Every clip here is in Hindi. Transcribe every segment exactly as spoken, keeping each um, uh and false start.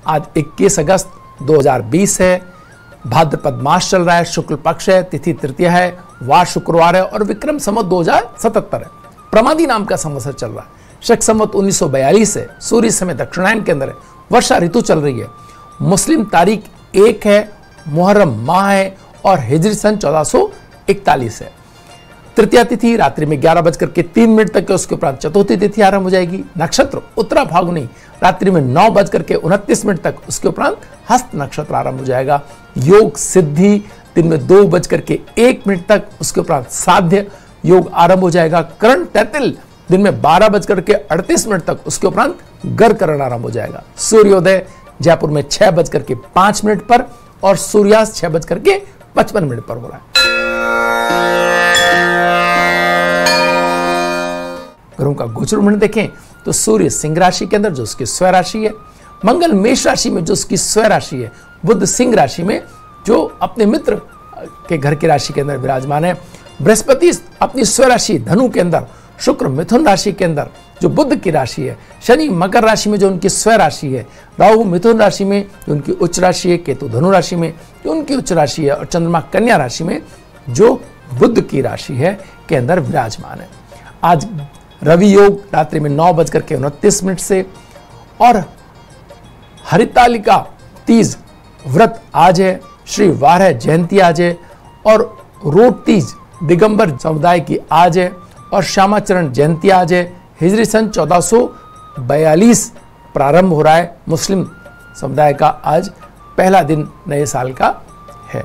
आज इक्कीस अगस्त दो हज़ार बीस है, भाद्रपद मास चल रहा है, शुक्ल पक्ष है, तिथि तृतीया है, वार शुक्रवार है और विक्रम संवत दो हज़ार सतहत्तर है। प्रमादी नाम का संवत्सर चल रहा है। शक संवत उन्नीस सौ बयालीस है, सूर्य समय दक्षिणायन के अंदर है, वर्षा ऋतु चल रही है। मुस्लिम तारीख एक है, मुहर्रम माह है और हिजरी सन चौदह सौ इकतालीस है। तृतीया तिथि रात्रि में ग्यारह बजकर के तीन मिनट तक है, उसके उपरांत चतुर्थी तिथि आरंभ हो जाएगी। नक्षत्र उत्तरा फाल्गुनी रात्रि में नौ बजकर के उनतीस मिनट तक, उसके उपरांत हस्त नक्षत्र आरंभ हो जाएगा। योग सिद्धि दिन में दो बजकर के एक मिनट तक, उसके उपरांत साध्य योग आरंभ हो जाएगा। करण तैतिल दिन में बारह बजकर के अड़तीस मिनट तक, उसके उपरांत गर करण आरंभ हो जाएगा। सूर्योदय जयपुर में छह बजकर के पांच मिनट पर और सूर्यास्त छह बजकर के पचपन मिनट पर हो रहा है। ग्रहों का गोचर मंडल देखें तो सूर्य सिंह राशि के अंदर जो उसकी स्वयं राशि है, मंगल मेष राशि में जो उसकी स्वयं राशि है, बुध सिंह राशि में जो अपने मित्र के घर की राशि के अंदर विराजमान है, बृहस्पति अपनी स्वयं राशि धनु के अंदर, शुक्र मिथुन राशि के अंदर जो बुध की राशि है, शनि मकर राशि में जो उनकी स्वयं राशि है, राहु मिथुन राशि में जो उनकी उच्च राशि है, केतु धनु राशि में जो उनकी उच्च राशि है और चंद्रमा कन्या राशि में जो बुध की राशि है के अंदर विराजमान है। आज रवि योग रात्रि में नौ बजकर के उनतीस मिनट से और हरितालिका तीज व्रत आज है, श्री वाराह जयंती आज है और रोट तीज दिगंबर समुदाय की आज है और श्यामाचरण जयंती आज है। हिजरी सन चौदह सौ बयालीस प्रारंभ हो रहा है। मुस्लिम समुदाय का आज पहला दिन नए साल का है।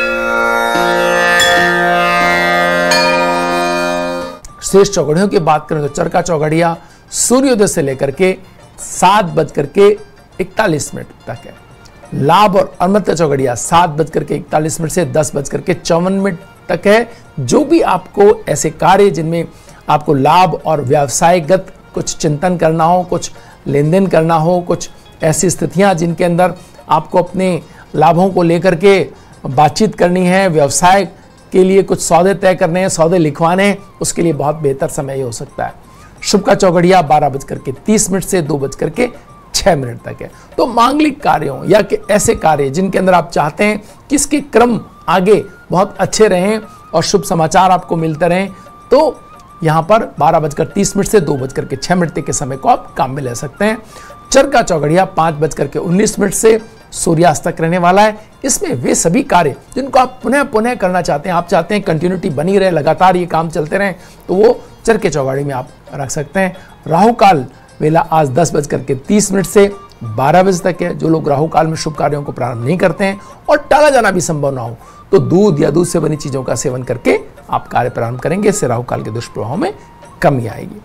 शेष चौघड़ियों की बात करें तो चरका चौघड़िया सूर्योदय से लेकर के सात बजकर के इकतालीस मिनट तक है। लाभ और अमृत चौघड़िया सात बजकर के इकतालीस मिनट से दस बजकर के चौवन मिनट तक है। जो भी आपको ऐसे कार्य जिनमें आपको लाभ और व्यवसायगत कुछ चिंतन करना हो, कुछ लेन देन करना हो, कुछ ऐसी स्थितियां जिनके अंदर आपको अपने लाभों को लेकर के बातचीत करनी है, व्यवसाय के लिए कुछ सौदे तय करने हैं, सौदे लिखवाने हैं, उसके लिए बहुत बेहतर समय हो सकता है। शुभ का चौघड़िया बारह बजकर के तीस मिनट से दो बजकर के छह मिनट तक है। तो मांगलिक कार्यों या कि ऐसे कार्य जिनके अंदर आप चाहते हैं कि इसके क्रम आगे बहुत अच्छे रहें और शुभ समाचार आपको मिलते रहें, तो यहाँ पर बारह बजकर तीस मिनट से दो बजकर के छह मिनट तक के समय को आप काम में ले सकते हैं। चरका चौघड़िया पाँच बजकर के उन्नीस मिनट से सूर्यास्त तक रहने वाला है। इसमें वे सभी कार्य जिनको आप पुनः पुनः करना चाहते हैं, आप चाहते हैं कंटिन्यूटी बनी रहे, लगातार ये काम चलते रहें, तो वो चरके चौघड़ी में आप रख सकते हैं। राहु काल वेला आज दस बजकर के तीस मिनट से बारह बजे तक है। जो लोग राहु काल में शुभ कार्यों को प्रारंभ नहीं करते हैं और टाला जाना भी संभव ना हो, तो दूध या दूध से बनी चीजों का सेवन करके आप कार्य प्रारंभ करेंगे। इससे राहु काल के दुष्प्रभाव में कमी आएगी।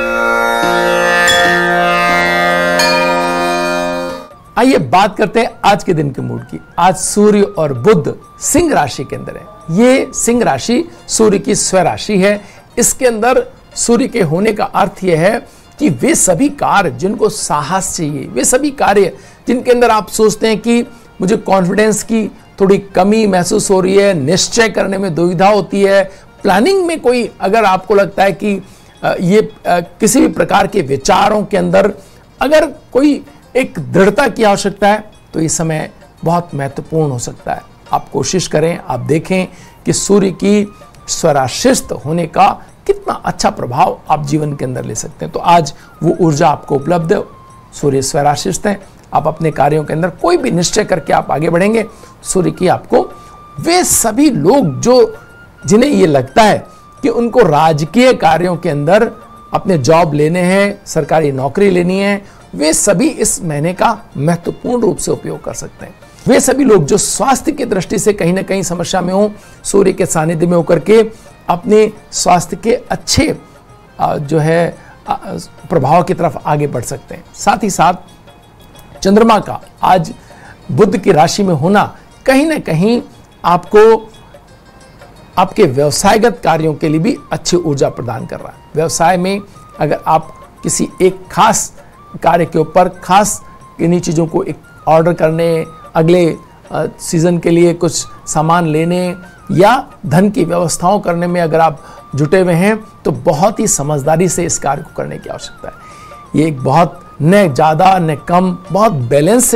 आइए बात करते हैं आज के दिन के मूड की। आज सूर्य और बुध सिंह राशि के अंदर है। ये सिंह राशि सूर्य की स्वयं राशि है। इसके अंदर सूर्य के होने का अर्थ यह है कि वे सभी कार्य जिनको साहस चाहिए, वे सभी कार्य जिनके अंदर आप सोचते हैं कि मुझे कॉन्फिडेंस की थोड़ी कमी महसूस हो रही है, निश्चय करने में दुविधा होती है, प्लानिंग में कोई अगर आपको लगता है कि ये किसी भी प्रकार के विचारों के अंदर अगर कोई एक दृढ़ता की आवश्यकता है, तो ये समय बहुत महत्वपूर्ण हो सकता है। आप कोशिश करें, आप देखें कि सूर्य की स्वराशिस्त होने का कितना अच्छा प्रभाव आप जीवन के अंदर ले सकते हैं। तो आज वो ऊर्जा आपको उपलब्ध है, सूर्य स्वराशिस्त है। आप अपने कार्यों के अंदर कोई भी निश्चय करके आप आगे बढ़ेंगे, सूर्य की आपको वे सभी लोग जो जिन्हें ये लगता है कि उनको राजकीय कार्यों के अंदर अपने जॉब लेने हैं, सरकारी नौकरी लेनी है, वे सभी इस महीने का महत्वपूर्ण रूप से उपयोग कर सकते हैं। वे सभी लोग जो स्वास्थ्य की दृष्टि से कहीं ना कहीं समस्या में हो, सूर्य के सानिध्य में होकर के अपने स्वास्थ्य के अच्छे जो है प्रभाव की तरफ आगे बढ़ सकते हैं। साथ ही साथ चंद्रमा का आज बुध की राशि में होना कहीं ना कहीं आपको आपके व्यवसायगत कार्यों के लिए भी अच्छी ऊर्जा प्रदान कर रहा है। व्यवसाय में अगर आप किसी एक खास कार्य के ऊपर खास किन्हीं चीज़ों को एक ऑर्डर करने, अगले सीजन के लिए कुछ सामान लेने या धन की व्यवस्थाओं करने में अगर आप जुटे हुए हैं, तो बहुत ही समझदारी से इस कार्य को करने की आवश्यकता है। ये एक बहुत न ज़्यादा न कम, बहुत बैलेंस से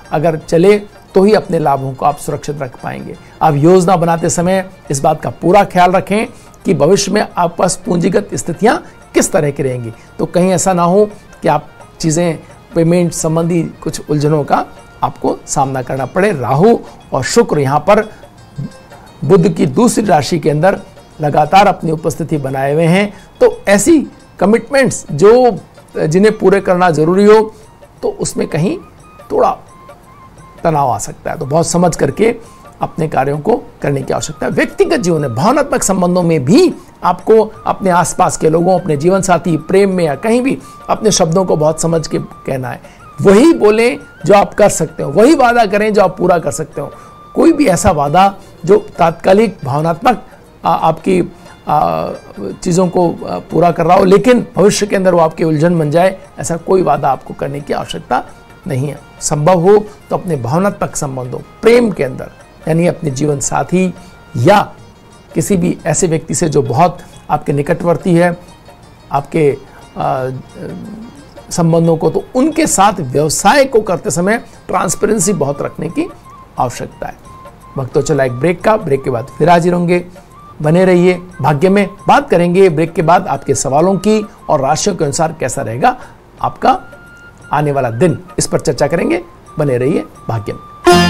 अगर चले तो ही अपने लाभों को आप सुरक्षित रख पाएंगे। अब योजना बनाते समय इस बात का पूरा ख्याल रखें कि भविष्य में आपके पास पूंजीगत स्थितियां किस तरह की रहेंगी, तो कहीं ऐसा ना हो कि आप चीज़ें पेमेंट संबंधी कुछ उलझनों का आपको सामना करना पड़े। राहु और शुक्र यहाँ पर बुध की दूसरी राशि के अंदर लगातार अपनी उपस्थिति बनाए हुए हैं, तो ऐसी कमिटमेंट्स जो जिन्हें पूरे करना जरूरी हो तो उसमें कहीं थोड़ा तनाव आ सकता है, तो बहुत समझ करके अपने कार्यों को करने की आवश्यकता है। व्यक्तिगत जीवन में भावनात्मक संबंधों में भी आपको अपने आसपास के लोगों, अपने जीवन साथी, प्रेम में या कहीं भी अपने शब्दों को बहुत समझ के कहना है। वही बोलें जो आप कर सकते हो, वही वादा करें जो आप पूरा कर सकते हो। कोई भी ऐसा वादा जो तात्कालिक भावनात्मक आपकी चीज़ों को पूरा कर रहा हो लेकिन भविष्य के अंदर वो आपकी उलझन बन जाए, ऐसा कोई वादा आपको करने की आवश्यकता नहीं है। संभव हो तो अपने भावनात्मक संबंधों, प्रेम के अंदर, यानी अपने जीवन साथी या किसी भी ऐसे व्यक्ति से जो बहुत आपके निकटवर्ती है, आपके आ, संबंधों को, तो उनके साथ व्यवसाय को करते समय ट्रांसपेरेंसी बहुत रखने की आवश्यकता है। वक्त तो चला एक ब्रेक का, ब्रेक के बाद फिर हाजिर होंगे। बने रहिए भाग्य में। बात करेंगे ब्रेक के बाद आपके सवालों की और राशियों के अनुसार कैसा रहेगा आपका आने वाला दिन, इस पर चर्चा करेंगे। बने रहिए भाग्य में।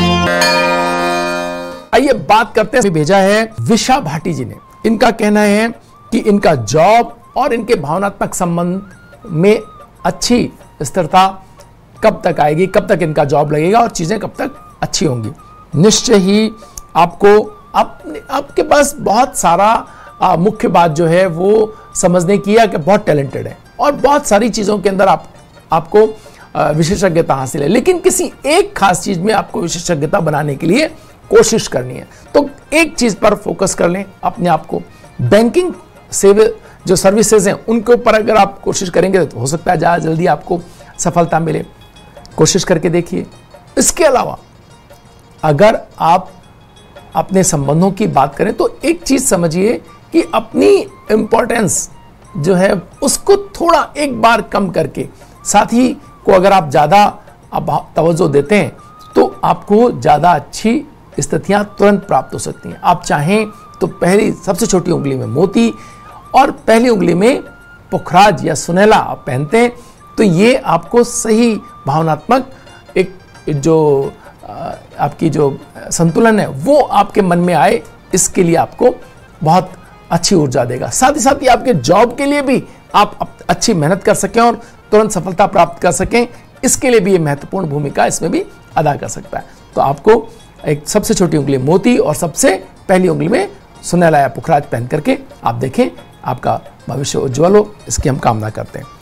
आइए बात करते हैं, भेजा है विशा भाटी जी ने। इनका कहना है कि इनका जॉब और इनके भावनात्मक संबंध में अच्छी स्थिरता कब तक आएगी, कब तक इनका जॉब लगेगा और चीजें कब तक अच्छी होंगी। निश्चय ही आपको अपने आपके पास बहुत सारा आ, मुख्य बात जो है वो समझने की है कि बहुत टैलेंटेड है और बहुत सारी चीजों के अंदर आप आपको विशेषज्ञता हासिल है, लेकिन किसी एक खास चीज में आपको विशेषज्ञता बनाने के लिए कोशिश करनी है। तो एक चीज पर फोकस कर लें अपने आप को। बैंकिंग सेवा जो सर्विसेज हैं उनके ऊपर अगर आप कोशिश करेंगे तो हो सकता है ज़्यादा जल्दी आपको सफलता मिले, कोशिश करके देखिए। इसके अलावा अगर आप अपने संबंधों की बात करें तो एक चीज समझिए कि अपनी इंपॉर्टेंस जो है उसको थोड़ा एक बार कम करके साथी को अगर आप ज़्यादा तवज्जो देते हैं तो आपको ज़्यादा अच्छी स्थितियां तुरंत प्राप्त हो सकती हैं। आप चाहें तो पहली सबसे छोटी उंगली में मोती और पहली उंगली में पुखराज या सुनहला आप पहनते हैं तो ये आपको सही भावनात्मक एक जो आपकी जो संतुलन है वो आपके मन में आए, इसके लिए आपको बहुत अच्छी ऊर्जा देगा। साथ ही साथ ये आपके जॉब के लिए भी आप अच्छी मेहनत कर सकें और तुरंत सफलता प्राप्त कर सकें, इसके लिए भी ये महत्वपूर्ण भूमिका इसमें भी अदा कर सकता है। तो आपको एक सबसे छोटी उंगली मोती और सबसे पहली उंगली में सुनहला या पुखराज पहन करके आप देखें, आपका भविष्य उज्जवल हो, इसकी हम कामना करते हैं।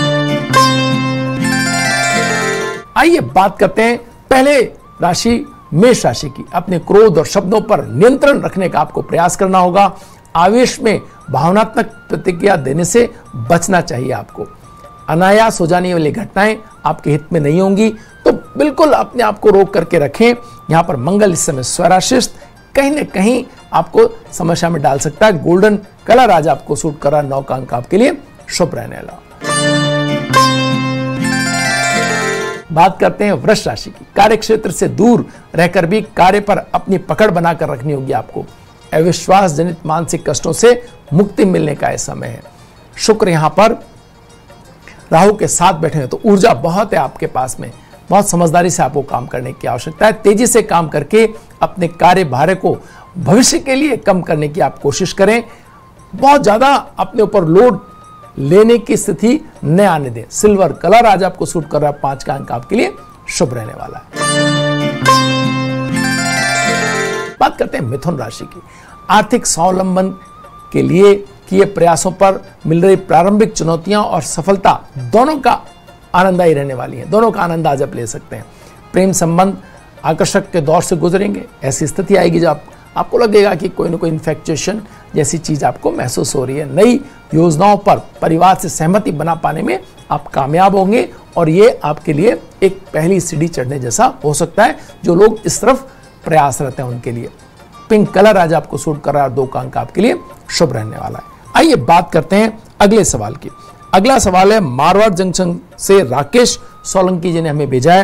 आइए बात करते हैं पहले राशि मेष राशि की। अपने क्रोध और शब्दों पर नियंत्रण रखने का आपको प्रयास करना होगा। आवेश में भावनात्मक प्रतिक्रिया देने से बचना चाहिए आपको। अनायास हो जाने वाली घटनाएं आपके हित में नहीं होंगी, तो बिल्कुल अपने आप को रोक करके रखें। यहां पर मंगल इस समय स्वराशिस्त कहीं न कहीं आपको समस्या में डाल सकता है। गोल्डन कलर आज आपको सूट कर रहा है, नौ का अंक आपके लिए शुभ रहने वाला। बात करते हैं वृष राशि की। कार्य क्षेत्र से दूर रहकर भी कार्य पर अपनी पकड़ बनाकर रखनी होगी आपको। अविश्वास जनित मानसिक कष्टों से मुक्ति मिलने का यह समय है। शुक्र यहां पर राहु के साथ बैठे हैं तो ऊर्जा बहुत है आपके पास में। बहुत समझदारी से आपको काम करने की आवश्यकता है। तेजी से काम करके अपने कार्य भार को भविष्य के लिए कम करने की आप कोशिश करें। बहुत ज्यादा अपने ऊपर लोड लेने की स्थिति न आने दें। सिल्वर कलर आज आपको सूट कर रहा है, पांच का अंक आपके लिए शुभ रहने वाला है। बात करते हैं मिथुन राशि की। आर्थिक स्वावलंबन के लिए किए प्रयासों पर मिल रही प्रारंभिक चुनौतियां और सफलता दोनों का आनंददायी रहने वाली है। दोनों का आनंद आज आप ले सकते हैं। प्रेम संबंध आकर्षक के दौर से गुजरेंगे। ऐसी स्थिति आएगी जब आप, आपको लगेगा कि कोई ना कोई इन्फेक्चुएशन जैसी चीज आपको महसूस हो रही है। नई योजनाओं पर परिवार से सहमति बना पाने में आप कामयाब होंगे और ये आपके लिए एक पहली सीढ़ी चढ़ने जैसा हो सकता है। जो लोग इस तरफ प्रयासरत हैं उनके लिए पिंक कलर आज आपको सूट कर रहा है, दो का अंक आपके लिए शुभ रहने वाला है। आइए बात करते हैं अगले सवाल की। अगला सवाल है मारवाड़ जंक्शन से राकेश सोलंकी जी ने हमें भेजा है।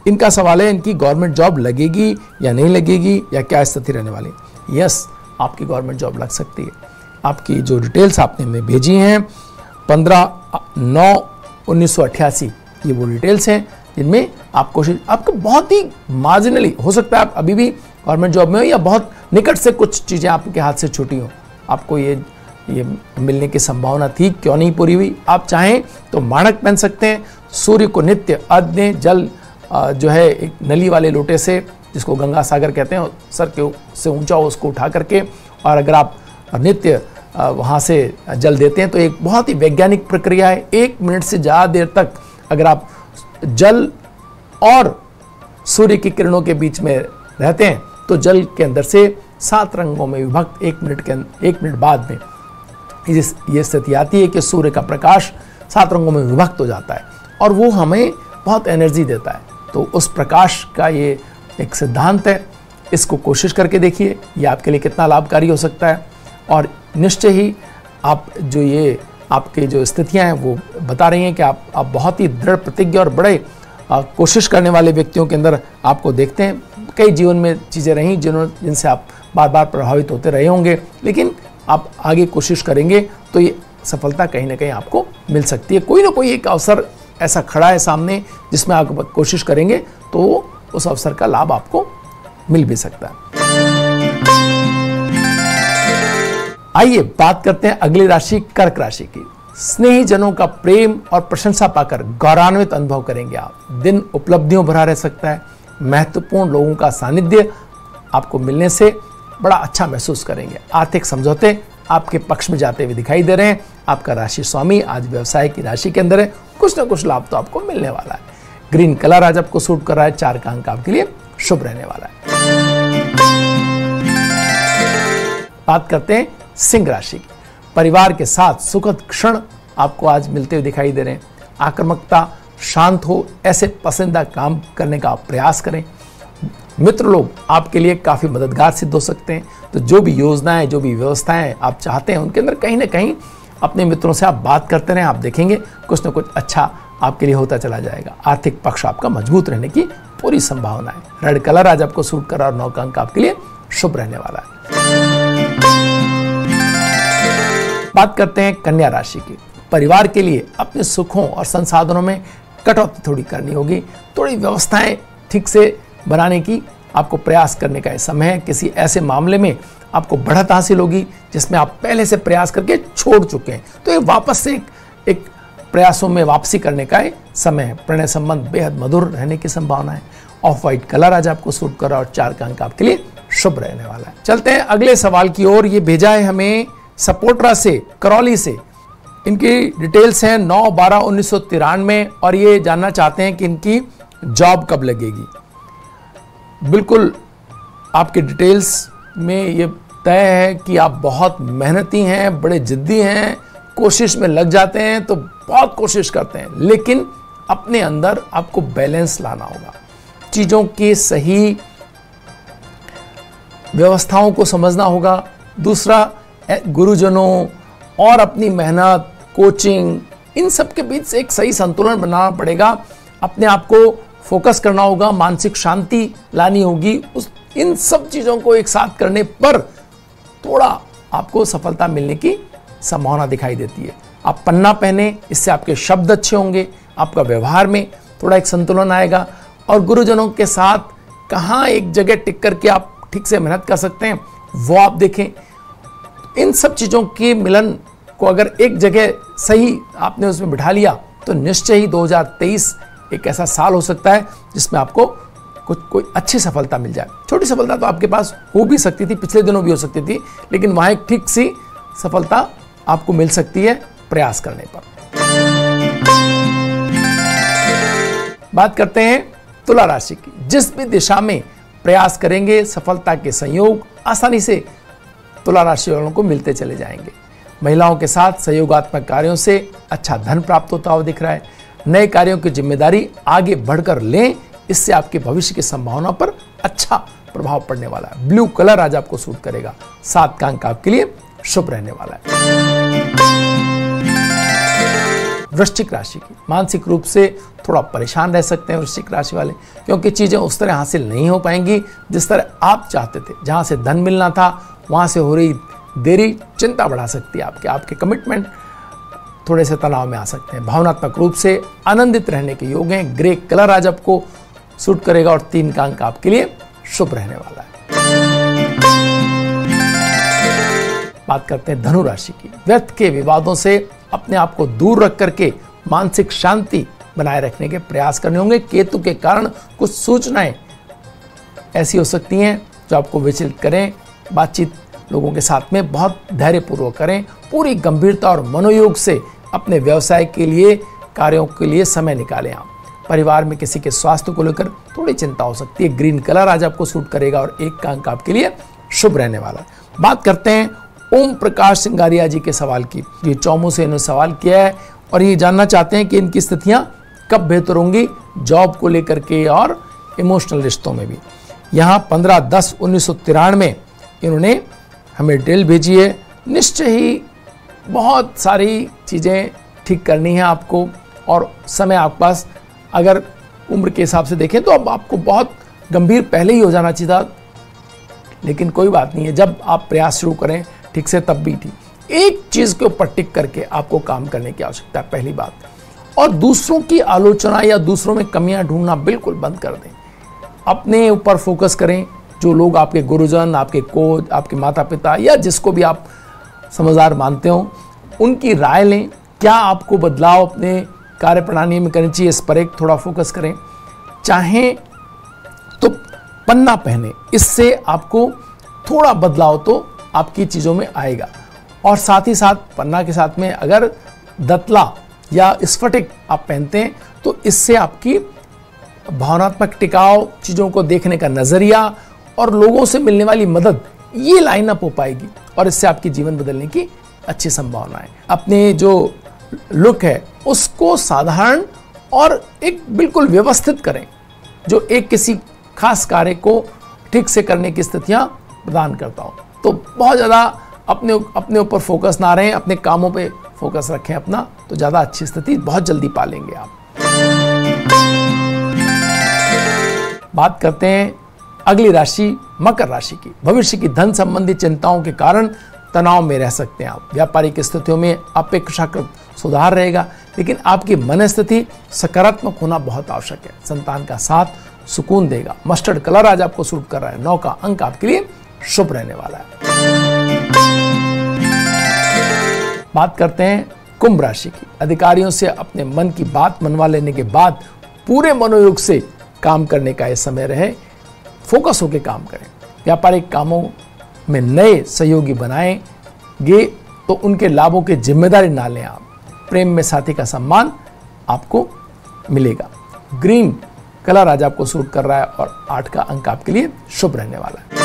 इनका सवाल है, इनकी गवर्नमेंट जॉब लगेगी या नहीं लगेगी, या क्या स्थिति रहने वाली। यस, आपकी गवर्नमेंट जॉब लग सकती है। आपकी जो डिटेल्स आपने हमें भेजी हैं पंद्रह नौ उन्नीस सौ अट्ठासी, ये वो डिटेल्स हैं जिनमें आप कोशिश, आपको बहुत ही मार्जिनली हो सकता है आप अभी भी गवर्नमेंट जॉब में हो, या बहुत निकट से कुछ चीज़ें आपके हाथ से छूटी हो, आपको ये ये मिलने की संभावना थी, क्यों नहीं पूरी हुई। आप चाहें तो माणक पहन सकते हैं, सूर्य को नित्य अर्घ्य जल जो है एक नली वाले लोटे से, जिसको गंगा सागर कहते हैं, सर के से ऊंचा हो उसको उठा करके, और अगर आप नित्य वहाँ से जल देते हैं तो एक बहुत ही वैज्ञानिक प्रक्रिया है। एक मिनट से ज़्यादा देर तक अगर आप जल और सूर्य की किरणों के बीच में रहते हैं तो जल के अंदर से सात रंगों में विभक्त एक मिनट के एक मिनट बाद में ये स्थिति आती है कि सूर्य का प्रकाश सात रंगों में विभक्त हो जाता है, और वो हमें बहुत एनर्जी देता है। तो उस प्रकाश का ये एक सिद्धांत है, इसको कोशिश करके देखिए, ये आपके लिए कितना लाभकारी हो सकता है। और निश्चय ही आप जो ये आपके जो स्थितियां हैं वो बता रही हैं कि आप आप बहुत ही दृढ़ प्रतिज्ञा और बड़े आ, कोशिश करने वाले व्यक्तियों के अंदर आपको देखते हैं। कई जीवन में चीज़ें रहीं जिन्होंने जिनसे आप बार बार प्रभावित होते रहे होंगे, लेकिन आप आगे कोशिश करेंगे तो ये सफलता कहीं ना कहीं आपको मिल सकती है। कोई ना कोई एक अवसर ऐसा खड़ा है सामने जिसमें आप कोशिश करेंगे तो उस अवसर का लाभ आपको मिल भी सकता है। आइए बात करते हैं अगली राशि कर्क राशि की। स्नेही जनों का प्रेम और प्रशंसा पाकर गौरवान्वित अनुभव करेंगे आप। दिन उपलब्धियों भरा रह सकता है। महत्वपूर्ण लोगों का सानिध्य आपको मिलने से बड़ा अच्छा महसूस करेंगे। आर्थिक समझौते आपके पक्ष में जाते हुए दिखाई दे रहे हैं। आपका राशि स्वामी आज व्यवसाय की राशि के अंदर है, कुछ ना कुछ लाभ तो आपको मिलने वाला है। ग्रीन कलर आज आपको सूट कर रहा है, चार का अंक आपके लिए शुभ रहने वाला है। बात करते हैं सिंह राशि की। परिवार के साथ सुखद क्षण आपको आज मिलते हुए दिखाई दे रहे हैं। आक्रामकता शांत हो, ऐसे पसंदीदा काम करने का प्रयास करें। मित्र लोग आपके लिए काफ़ी मददगार सिद्ध हो सकते हैं। तो जो भी योजनाएं, जो भी व्यवस्थाएं आप चाहते हैं, उनके अंदर कहीं ना कहीं अपने मित्रों से आप बात करते रहें। आप देखेंगे कुछ ना कुछ अच्छा आपके लिए होता चला जाएगा। आर्थिक पक्ष आपका मजबूत रहने की पूरी संभावना है। रेड कलर आज आपको सूट कर रहा है और नौ का अंक आपके लिए शुभ रहने वाला है। बात करते हैं कन्या राशि की। परिवार के लिए अपने सुखों और संसाधनों में कटौती थोड़ी करनी होगी। थोड़ी व्यवस्थाएं ठीक से बनाने की आपको प्रयास करने का समय है। किसी ऐसे मामले में आपको बढ़त हासिल होगी जिसमें आप पहले से प्रयास करके छोड़ चुके हैं, तो ये वापस से एक, एक प्रयासों में वापसी करने का समय है। प्रणय संबंध बेहद मधुर रहने की संभावना है। ऑफ व्हाइट कलर आज आपको सूट कर रहा है और चार का अंक आपके लिए शुभ रहने वाला है। चलते हैं अगले सवाल की ओर। ये भेजा है हमें सपोट्रा से, करौली से। इनकी डिटेल्स हैं नौ बारह उन्नीस सौ तिरानवे और ये जानना चाहते हैं कि इनकी जॉब कब लगेगी। बिल्कुल आपके डिटेल्स में ये तय है कि आप बहुत मेहनती हैं, बड़े जिद्दी हैं, कोशिश में लग जाते हैं तो बहुत कोशिश करते हैं, लेकिन अपने अंदर आपको बैलेंस लाना होगा। चीज़ों की सही व्यवस्थाओं को समझना होगा। दूसरा, गुरुजनों और अपनी मेहनत, कोचिंग, इन सब के बीच से एक सही संतुलन बनाना पड़ेगा। अपने आप को फोकस करना होगा, मानसिक शांति लानी होगी। उस इन सब चीज़ों को एक साथ करने पर थोड़ा आपको सफलता मिलने की संभावना दिखाई देती है। आप पन्ना पहने, इससे आपके शब्द अच्छे होंगे, आपका व्यवहार में थोड़ा एक संतुलन आएगा। और गुरुजनों के साथ कहाँ एक जगह टिक करके आप ठीक से मेहनत कर सकते हैं वो आप देखें। इन सब चीज़ों के मिलन को अगर एक जगह सही आपने उसमें बिठा लिया तो निश्चय ही दो हज़ार तेईस एक ऐसा साल हो सकता है जिसमें आपको कुछ कोई अच्छी सफलता मिल जाए। छोटी सफलता तो आपके पास हो भी सकती थी, पिछले दिनों भी हो सकती थी, लेकिन वहाँ एक ठीक सी सफलता आपको मिल सकती है प्रयास करने पर। बात करते हैं तुला राशि की। जिस भी दिशा में प्रयास करेंगे सफलता के संयोग आसानी से तुला राशि वालों को मिलते चले जाएंगे। महिलाओं के साथ सहयोगात्मक कार्यों से अच्छा धन प्राप्त होता हुआ दिख रहा है। नए कार्यों की जिम्मेदारी आगे बढ़कर लें, इससे आपके भविष्य की संभावना पर अच्छा प्रभाव पड़ने वाला है। ब्लू कलर आज आपको सूट करेगा। सात का अंक आपके लिए शुभ रहने वाला है। वृश्चिक राशि की, मानसिक रूप से थोड़ा परेशान रह सकते हैं वृश्चिक राशि वाले, क्योंकि चीज़ें उस तरह हासिल नहीं हो पाएंगी जिस तरह आप चाहते थे। जहाँ से धन मिलना था वहाँ से हो रही देरी चिंता बढ़ा सकती है आपके आपके कमिटमेंट थोड़े से तनाव में आ सकते हैं। भावनात्मक रूप से आनंदित रहने के योग हैं। ग्रे कलर आज आपको सूट करेगा और तीन का अंक आपके लिए शुभ रहने वाला है। बात करते हैं धनु राशि की। व्यर्थ के विवादों से अपने आप को दूर रख करके मानसिक शांति बनाए रखने के प्रयास करने होंगे। केतु के कारण कुछ सूचनाएं ऐसी हो सकती हैं जो आपको विचलित करें। बातचीत लोगों के साथ में बहुत धैर्यपूर्वक करें। पूरी गंभीरता और मनोयोग से अपने व्यवसाय के लिए, कार्यों के लिए समय निकालें आप। परिवार में किसी के स्वास्थ्य को लेकर थोड़ी चिंता हो सकती है। ग्रीन कलर आज आपको सूट करेगा और एक का अंक आपके लिए शुभ रहने वाला है। बात करते हैं ओम प्रकाश सिंगारिया जी के सवाल की। ये चौमू से इन्होंने सवाल किया है और ये जानना चाहते हैं कि इनकी स्थितियां कब बेहतर होंगी जॉब को लेकर के और इमोशनल रिश्तों में भी। यहाँ पंद्रह दस उन्नीस सौ तिरानवे इन्होंने हमें डिटेल भेजी है। निश्चय ही बहुत सारी चीज़ें ठीक करनी है आपको और समय आपके पास, अगर उम्र के हिसाब से देखें तो अब आपको बहुत गंभीर पहले ही हो जाना चाहिए था, लेकिन कोई बात नहीं है। जब आप प्रयास शुरू करें ठीक से तब भी ठीक। एक चीज़ के ऊपर टिक करके आपको काम करने की आवश्यकता है, पहली बात। और दूसरों की आलोचना या दूसरों में कमियां ढूंढना बिल्कुल बंद कर दें। अपने ऊपर फोकस करें। जो लोग आपके गुरुजन, आपके कोच, आपके माता पिता या जिसको भी आप समझदार मानते हो, उनकी राय लें। क्या आपको बदलाव अपने कार्य प्रणाली में करनी चाहिए, इस पर एक थोड़ा फोकस करें। चाहें तो पन्ना पहने, इससे आपको थोड़ा बदलाव तो आपकी चीज़ों में आएगा। और साथ ही साथ पन्ना के साथ में अगर दतला या स्फटिक आप पहनते हैं तो इससे आपकी भावनात्मक टिकाव, चीज़ों को देखने का नज़रिया और लोगों से मिलने वाली मदद, ये लाइन अप हो पाएगी और इससे आपकी जीवन बदलने की अच्छी संभावना है। अपने जो लुक है उसको साधारण और एक बिल्कुल व्यवस्थित करें, जो एक किसी खास कार्य को ठीक से करने की स्थितियां प्रदान करता हो। तो बहुत ज़्यादा अपने अपने ऊपर फोकस ना रहें, अपने कामों पे फोकस रखें अपना, तो ज़्यादा अच्छी स्थिति बहुत जल्दी पा लेंगे आप। बात करते हैं अगली राशि मकर राशि की। भविष्य की धन संबंधी चिंताओं के कारण तनाव में रह सकते हैं आप। व्यापारिक स्थितियों में अपेक्षाकृत सुधार रहेगा, लेकिन आपकी मनस्थिति सकारात्मक होना बहुत आवश्यक है। संतान का साथ सुकून देगा। मस्टर्ड कलर आज आपको सूट कर रहा है। नौ का अंक आपके लिए शुभ रहने वाला है। बात करते हैं कुंभ राशि की। अधिकारियों से अपने मन की बात मनवा लेने के बाद पूरे मनोयोग से काम करने का यह समय रहे। फोकस होकर काम करें। व्यापारिक कामों में नए सहयोगी बनाएंगे तो उनके लाभों की जिम्मेदारी ना लें आप। प्रेम में साथी का सम्मान आपको मिलेगा। ग्रीन कलर आज आपको सूट कर रहा है और आठ का अंक आपके लिए शुभ रहने वाला है।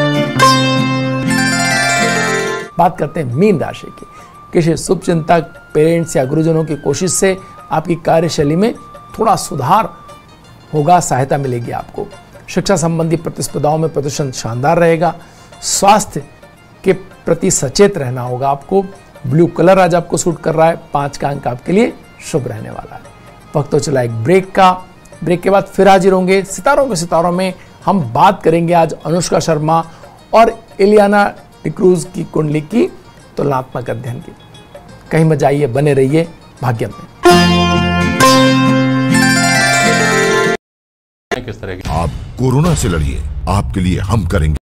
बात करते हैं मीन राशि की। किसी शुभचिंतक, पेरेंट्स या गुरुजनों की कोशिश से आपकी कार्यशैली में थोड़ा सुधार होगा, सहायता मिलेगी आपको। शिक्षा संबंधी प्रतिस्पर्धाओं में प्रदर्शन शानदार रहेगा। स्वास्थ्य के प्रति सचेत रहना होगा आपको। ब्लू कलर आज आपको सूट कर रहा है। पांच का अंक आपके लिए शुभ रहने वाला है। वक्त तो चला एक ब्रेक का। ब्रेक के बाद फिर हाजिर होंगे सितारों के सितारों में। हम बात करेंगे आज अनुष्का शर्मा और इलियाना डिक्रूज की कुंडली की तुलनात्मक अध्ययन की। कहीं मत जाइए, बने रहिए भाग्यम में। किस तरह की आप कोरोना से लड़िए, आपके लिए हम करेंगे।